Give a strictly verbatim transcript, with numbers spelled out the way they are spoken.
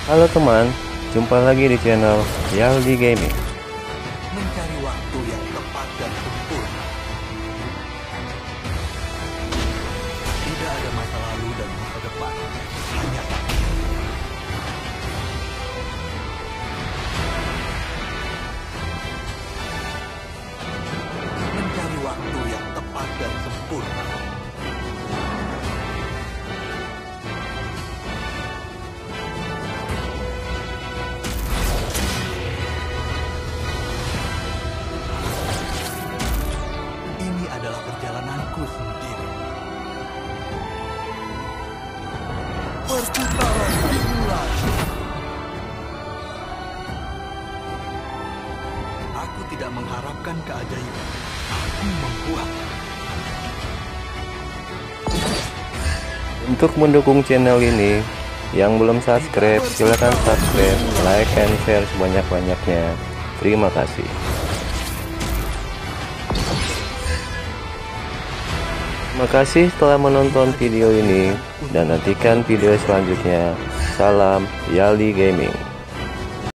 Halo teman, jumpa lagi di channel Yaldi Gaming. Mencari waktu yang tepat dan sempurna. Tidak ada masa lalu dan masa depan, hanya mencari waktu yang tepat dan sempurna. Ini adalah perjalananku sendiri. Perputaran dimulai. Aku tidak mengharapkan keajaiban. Aku membuat. Untuk mendukung channel ini, yang belum subscribe, silahkan subscribe, like, and share sebanyak-banyaknya. Terima kasih. Terima kasih telah menonton video ini, dan nantikan video selanjutnya. Salam Yaldi Gaming.